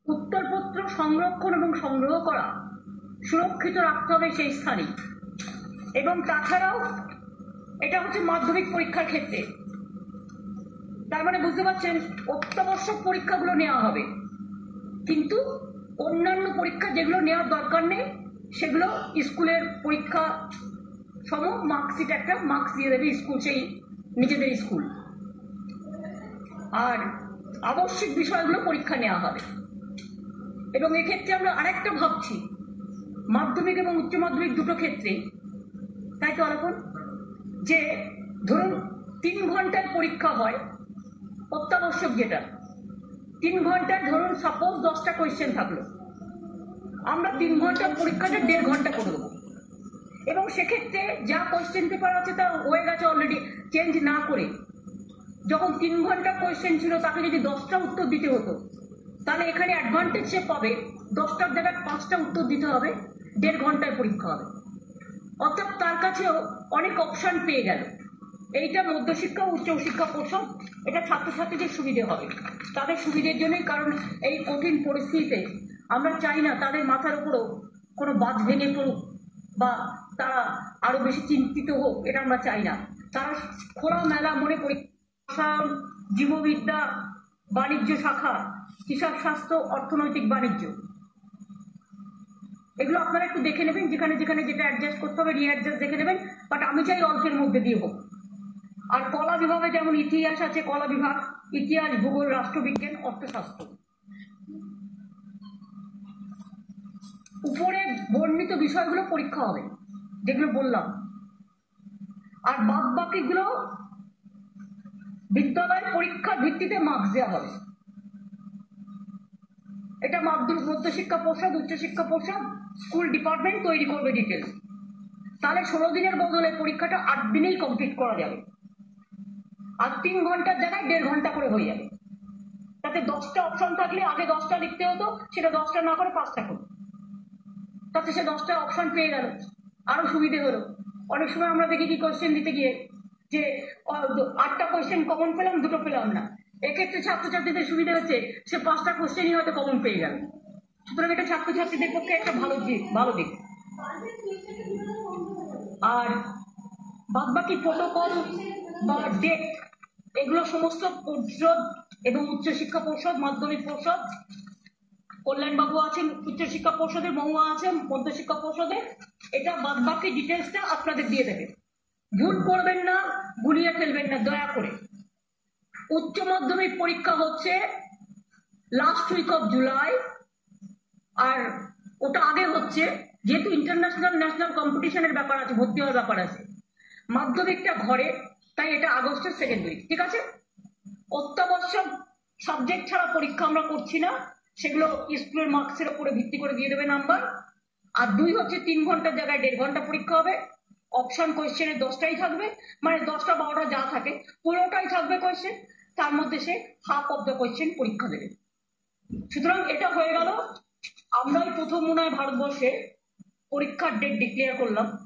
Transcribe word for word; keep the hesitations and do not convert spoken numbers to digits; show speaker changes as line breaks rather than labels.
উত্তরপত্র সংরক্ষণ এবং সংগ্রহ করা, সুরক্ষিত রাখতে হবে সেই স্থানে। এবং তাছাড়াও এটা হচ্ছে মাধ্যমিক পরীক্ষার ক্ষেত্রে, তার মানে বুঝতে পারছেন অত্যাবশ্যক পরীক্ষাগুলো নেওয়া হবে, কিন্তু অন্যান্য পরীক্ষা যেগুলো নেওয়ার দরকার নেই সেগুলো স্কুলের পরীক্ষা সম মার্কশিট একটা মার্কস দিয়ে দেবে স্কুল, সেই নিজেদের স্কুল। আর আবশ্যিক বিষয়গুলো পরীক্ষা নেওয়া হবে। এবং এক্ষেত্রে আমরা আরেকটা ভাবছি, মাধ্যমিক এবং উচ্চ মাধ্যমিক দুটো ক্ষেত্রে, তাই তো আলাপন, যে ধরুন তিন ঘন্টার পরীক্ষা হয় অত্যাবশ্যক, যেটা তিন ঘন্টার ধরুন সাপোজ দশটা কোয়েশ্চেন থাকলো, আমরা তিন ঘন্টার পরীক্ষাটা দেড় ঘন্টা করে দেবো। এবং সেক্ষেত্রে যা কোয়েশ্চেন পেপার আছে তা হয়ে গেছে অলরেডি, চেঞ্জ না করে যখন তিন ঘন্টা কোয়েশ্চেন ছিল তাকে যদি দশটা উত্তর দিতে হতো, তাহলে এখানে অ্যাডভান্টেজ সে পাবে, দশটার জায়গায় পাঁচটা উত্তর দিতে হবে, দেড় ঘন্টায় পরীক্ষা হবে। অর্থাৎ তার কাছেও অনেক অপশন পেয়ে গেল। এইটা মধ্যশিক্ষা উচ্চ শিক্ষা পর্ষদ, এটা ছাত্রছাত্রীদের সুবিধে হবে, তাদের সুবিধের জন্যই। কারণ এই কঠিন পরিস্থিতিতে আমরা চাই না তাদের মাথার উপরও কোনো বাঁধ ভেঙে পড়ুক বা তারা আরো বেশি চিন্তিত হোক, এটা আমরা চাই না। তারা খোলা মেলা মনে পরীক্ষা, জীববিদ্যা, বাণিজ্য শাখা, হিসাব শাস্ত্র, অর্থনৈতিক বাণিজ্য, এগুলো আপনারা একটু দেখে নেবেন, যেখানে যেখানে যেটা অ্যাডজাস্ট করতে হবে রিঅ্যাডজাস্ট দেখে নেবেন। বাট আমি চাই অল্পের মধ্যে দিয়ে হোক। আর কলা বিভাগে যেমন ইতিহাস আছে, কলা বিভাগ, ইতিহাস, ভূগোল, রাষ্ট্রবিজ্ঞান, অর্থশাস্ত্র, উপরে বর্ণিত বিষয়গুলো পরীক্ষা হবে যেগুলো বললাম। আর বাদ বাকিগুলো বিদ্যালয়ের পরীক্ষার ভিত্তিতে মার্কস দেওয়া হবে। এটা মাধ্যমিক মধ্যশিক্ষা পর্ষদ, উচ্চশিক্ষা পর্ষদ, স্কুল ডিপার্টমেন্ট তৈরি করবে ডিটেলস। তাহলে ষোলো দিনের বদলে পরীক্ষাটা আট দিনেই কমপ্লিট করা যাবে। আর তিন ঘন্টার জায়গায় দেড় ঘন্টা করে হয়ে যাবে। তাতে দশটা অপশন থাকলে আগে দশটা লিখতে হতো, সেটা দশটা না করে পাঁচটা করো, তাতে সে দশটা অপশন পেয়ে গেল, আরো সুবিধে হলো। অনেক সময় আমরা দেখি কি কোয়েশ্চেন দিতে গিয়ে যে আটটা কোয়েশ্চেন কমন পেলাম, দুটো পেলাম না। এক্ষেত্রে ছাত্রছাত্রীদের সুবিধা হচ্ছে সে পাঁচটা কোয়েশ্চেনই হয়তো কমন পেয়ে গেল। সুতরাং এটা ছাত্রছাত্রীদের পক্ষে একটা ভালো দিক, ভালো দিক। আর বাদ বাকি প্রোটোকল বা ডেট, এগুলো সমস্ত পর্ষদ এবং উচ্চশিক্ষা পর্ষদ, মাধ্যমিক পর্ষদ, কল্যাণবাবু আছেন উচ্চশিক্ষা পর্ষদের, মহুয়া আছেন মধ্যশিক্ষা পর্ষদে, এটা বাদ বাকি ডিটেলসটা আপনাদের দিয়ে দেবে। ভুল করবেন না, গুলিয়ে ফেলবেন না দয়া করে। উচ্চ মাধ্যমিক পরীক্ষা হচ্ছে লাস্ট উইক অফ জুলাই, আর ওটা আগে হচ্ছে, যেহেতু ইন্টারন্যাশনাল ন্যাশনাল কম্পিটিশনের ব্যাপার আছে, ভর্তি হওয়ার ব্যাপার আছে। মাধ্যমিকটা ঘরে, তাই এটা আগস্টের সেকেন্ড উইক, ঠিক আছে। অত্যাবশ্যক সাবজেক্ট ছাড়া পরীক্ষা আমরা করছি না, সেগুলো স্কুলের মার্কসের উপরে ভিত্তি করে দিয়ে দেবে নাম্বার। আর দুই হচ্ছে তিন ঘন্টার জায়গায় দেড় ঘন্টা পরীক্ষা হবে। অপশন কোয়েশ্চেনের দশটাই থাকবে, মানে দশটা বারোটা যা থাকে পনেরোটাই থাকবে কোয়েশ্চেন, তার মধ্যে সে হাফ অফ দ্য কোয়েশ্চেন পরীক্ষা দেবে। সুতরাং এটা হয়ে গেল, আমরাই প্রথম মনে হয় ভারতবর্ষে পরীক্ষার ডেট ডিক্লেয়ার করলাম।